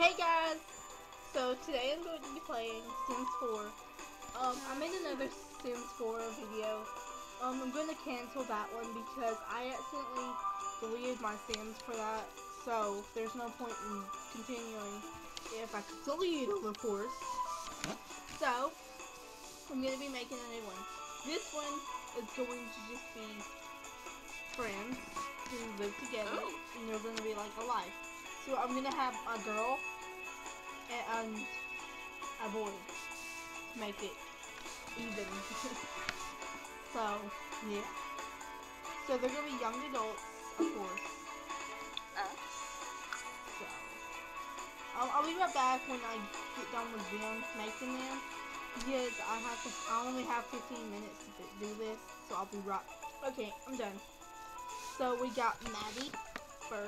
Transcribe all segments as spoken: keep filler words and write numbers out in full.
Hey guys! So today I'm going to be playing Sims four. Um, I made another Sims four video. Um, I'm going to cancel that one because I accidentally deleted my Sims for that. So there's no point in continuing if I delete them, of course. So I'm going to be making a new one. This one is going to just be friends who live together, oh. and they're going to be like alive. So I'm going to have a girl and a boy to make it even. So, yeah. So they're going to be young adults, of course. Uh. So, I'll, I'll be right back when I get done with them, making them. Because I have to, I only have fifteen minutes to do this, so I'll be right. Okay, I'm done. So we got Maddie, Bert,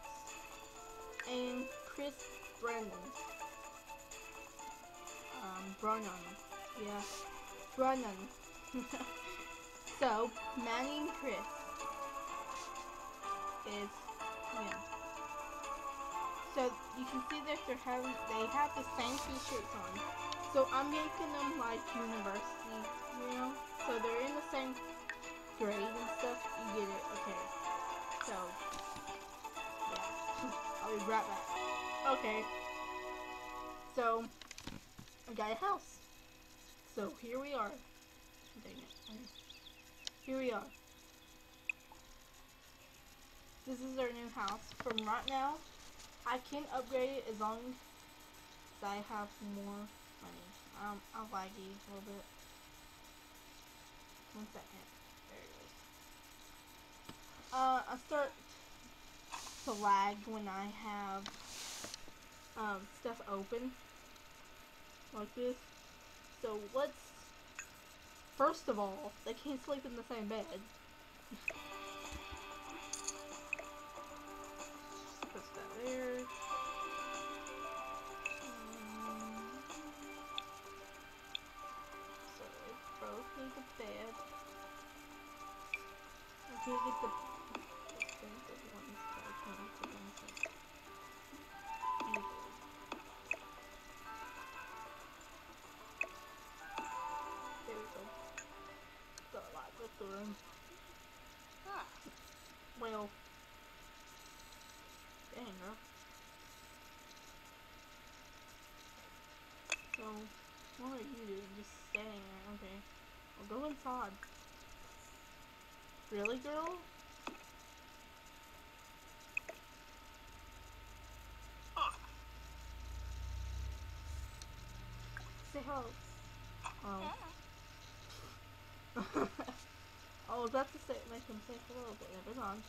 and Chris Brennan. Um, Brennan. Yeah, Brennan. So Maddie and Chris is, yeah. So you can see that they're having, they have the same t-shirts on. So I'm making them like university, you know? So they're in the same grade and stuff. You get it, okay. So, yeah. I'll be right back. Okay. So, I got a house. So here we are. Dang it. Here we are. This is our new house. From right now, I can upgrade it as long as I have more money. Um, I'm laggy a little bit. One second. There it goes. Uh, I start to lag when I have um, stuff open. Like this. So let's, first of all, they can't sleep in the same bed. Put that there. So they both need a bed. I can't get the expensive ones, but I can get the ones that easily. There we go. Got a lot with the room. Huh. Well, dang, girl. So, what are you doing? Just standing there. Okay. Well, go inside. Really, girl? Huh. Say hello. Oh. I was about to say, make him say hello, but never mind.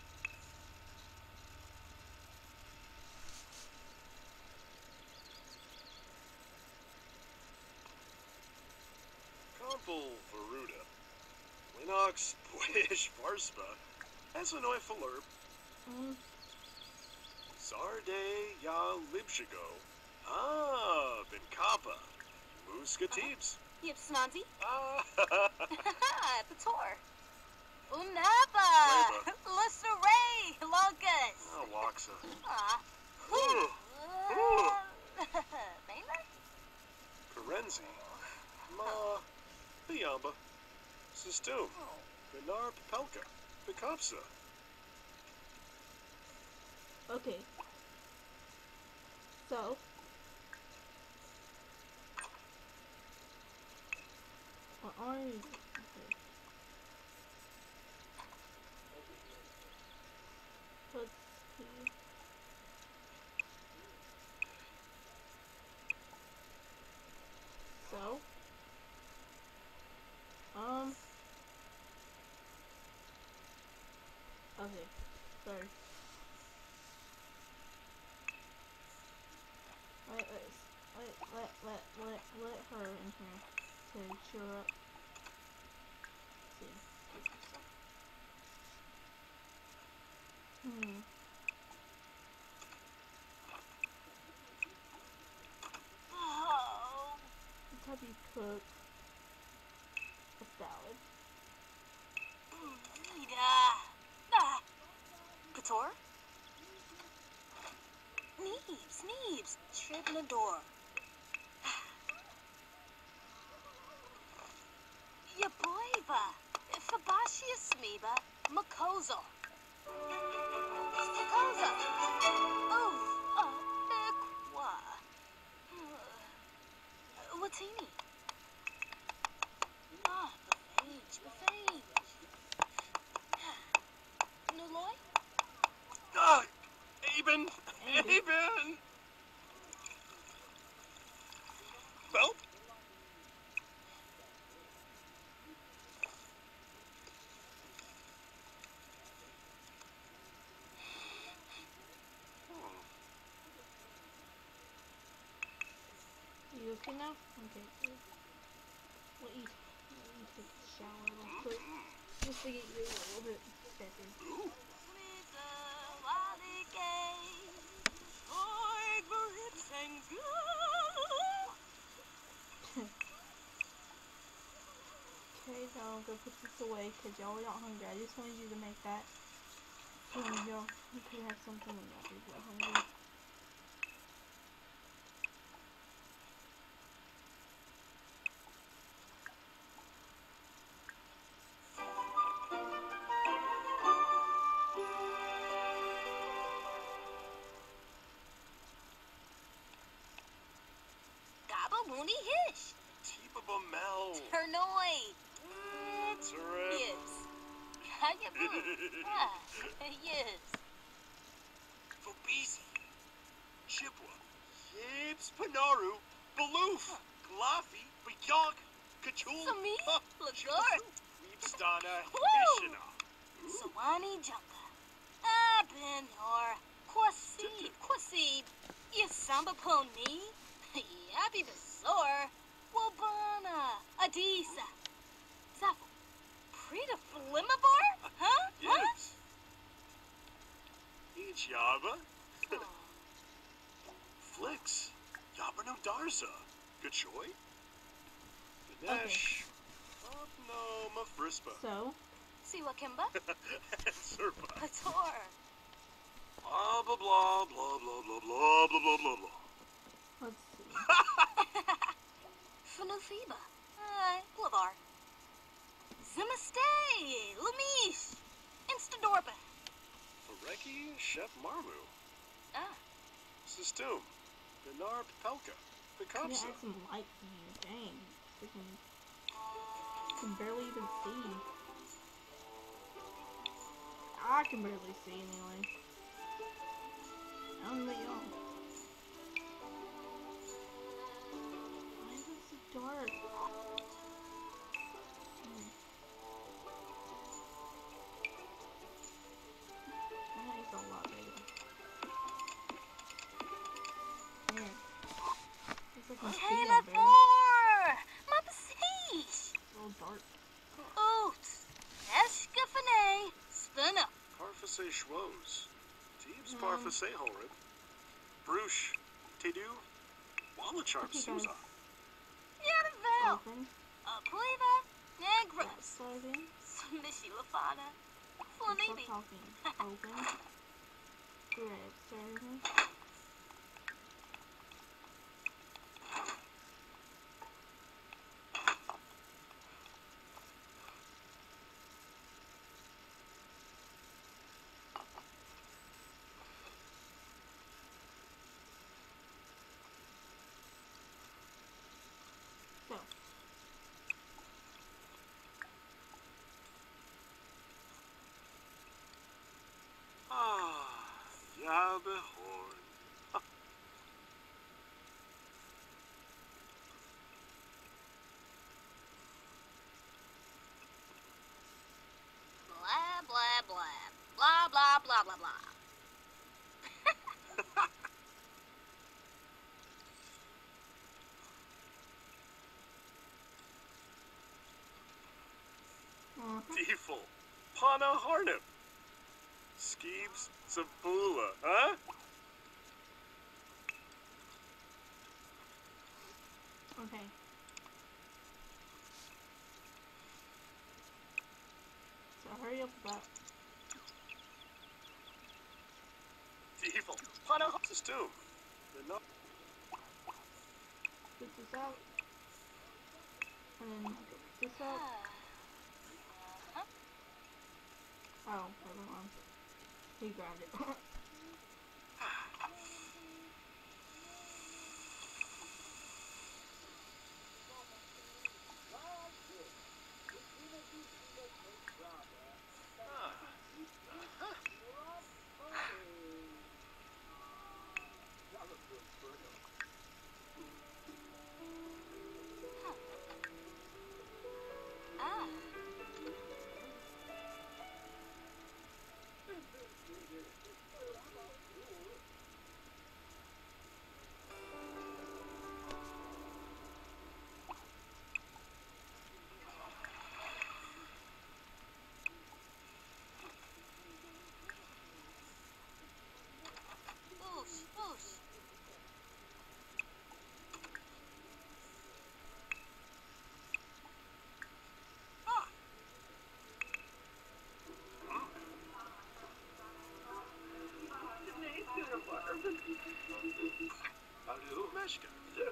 Kompel Veruda, Linux, Bwish, Varspa, Esanoy Falurp, Mm. Sarde Ya Libshigo, Ah, Binkapa, Muskatibs, Yip Snodzy. Ah, Pator. Unapa. Leba. Lusteray. Locus. Ah, Loxa, Ah. Ooh. Ooh. Maynard? Karenzi, Ma, Biamba, Sistum, Binar Papelka, Bikopsa. Okay. So. What are you? Okay. Let's see. So. Um. Okay. Sorry. Let, let, let, let, let, let her in here to cheer up. Let's see. Hmm. Oh. Let's have you cook a salad. Nita. Ah. Pator? Neebs, Neebs. open the door. Yaboiva, Fabashi Smiba, Makozo. Makozo. Oh, uh, Ekwa. Watini. Ah, befage, befage. Nuloy? Ah, Aben! Aben. Aben! Well, You okay now? Okay. Let you, let you take a shower real quick. Just to get you a little bit better. Okay, now I'm gonna put this away because y'all are not hungry. I just wanted you to make that. So y'all you could have something when y'all do get hungry. Gaba Mooney Hish. Tiba Mel. Ternoi. Terep. Yes. Hayabu. Ah, yes. Fobisi. Chipwa. Yips Panaru. Baloof. Glafi. Bayonk. Kachul. Sami. Lagur. Weepstana. Woo! Hishina. Sawani Junka. Ah, Ben or Kwasi. Kwasi. Yasamba Pony. Yabi Besor. Wabana. Adisa. Zafo. Prita Flimmabar? Huh? Huh? Yes. Each Yaba. Oh. Flix. Yabano Darza. Gachoy. Ganesh. No, Mafrispa. So, Siwa Kimba. Serpa. Pator. Blah blah blah blah blah blah blah blah blah blah blah. let's see. Fanufiba. Ay, Blavar. Zimastay. Lumish. Instadorba. Fareki Chef Marmu. Ah. Sistum. Benar Pelka. You gotta Picapsa. add some light in here. Dang. Freaking. Can barely even see. I can barely see anyway. I don't know about y'all. Why is it so dark? Hmm. That is a lot bigger. Man. Looks like I'm seeing Kayla better. Thor. Mapasish. It's a little dark. Oot. Eskafane. Spinna. Parfase Schwoes. Teebs Um. Parfase Horib. Bruce. Tedu. Wallacharp Okay, guys. Suza. Yadavel. Open. Apuiva. Negras. Starting. Smishy Lafana. Stop Flamibi. talking. Open. Grab starting. So, Ah, Yabehorn. Blah, blah, blah. Blah, blah, blah, blah, blah. uh-huh. Deeful. Pana Harnip. Skeebs Sabula, huh? Okay. So hurry up with that. Deeful. Pana Sistum. Benar. out. And then go pick this up. Uh-huh. Oh, never mind. He grabbed it. Ah. Oosh, oosh. Ah. Meshka.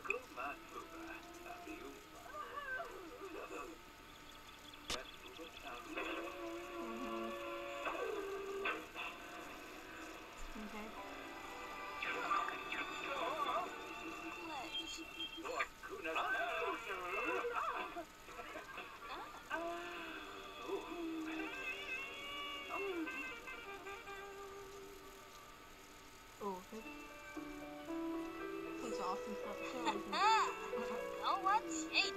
Okay. Ledge. Oh, okay. He's awesome stuff. Show me. Ah. No one shade.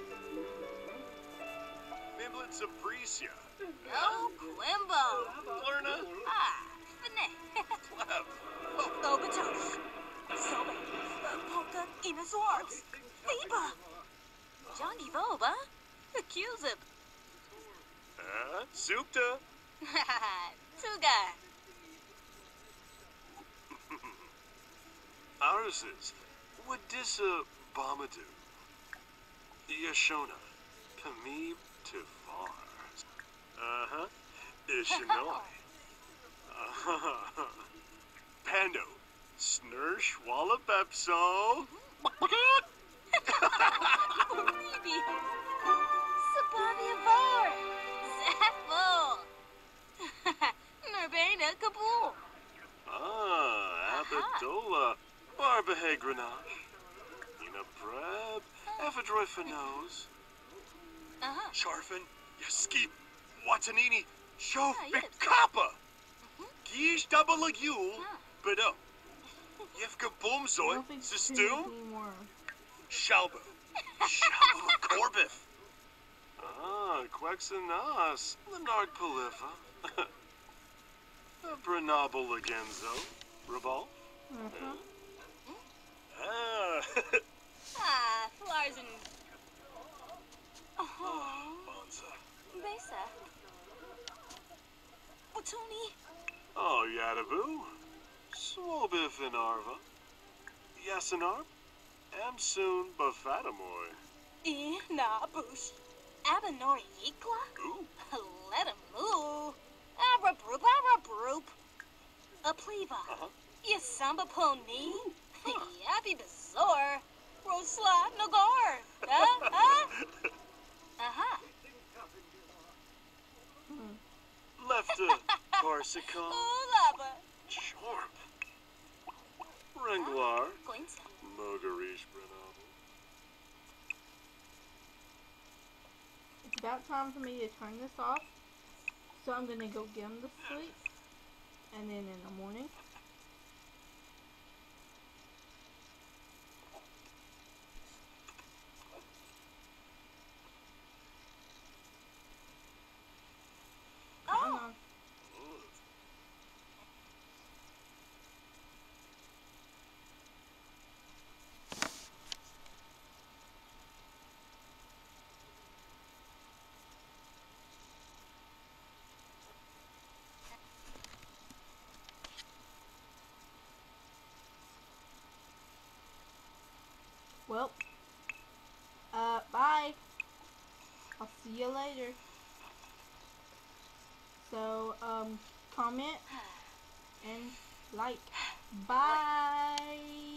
Mimblin Sabricia. No Quimbo. Lerna. Ah. Finette. Pleb. Obatosh. Sobe. Polka. Inazorps. Fiba. Johnny Voba. Accusib. Uh, Supta. Tuga. Ours is Wadissa Bomadoo. Yashona. Pamib Tifar. Uh-huh. Ishinoi. Uh-huh. Pando. Snursh Walla Pepso. Baby. Sabavia Var. Zaffo. Nurbana Kabul. Ah, Abadola. Barbahe Grenache. Ina Breb. Ephedroy Fanos. Uh-huh. Charfin. Yaskip. Watanini. Shof Ah, yes. Bikapa. Gish double Yule. Ah. Bedo. Yevka I Boomzoy. don't think she Sistum. anymore. Shalbo. Shalbo Corbif. Ah, Quexanas. Lenard Palifa. Brenabo Lagenzo. Rabal. Uh-huh. Ah. Ah, Larsen. Oh, Bonza. Besa. Watuni. Oh, Yadabu. Swobif in Arva. Yasinarp. Amsoon Bafatamoy. E na bush. Abanori Yikla. Ooh. Let him move. Abrabroop, abrabroop. A pleva. Uh-huh. Yasamba pony. Yappy bizarre. Rosla Nagar. Huh? Huh? Uh-huh. Hmm. Left a Corsican. Ooh, lava. Chorp. Renglar. Quince. Mogarish Brenabo. It's about time for me to turn this off. So I'm gonna go get him to sleep. And then in the morning. Come Oh. on. Well, uh, bye. I'll see you later. So, um, comment and like. Bye.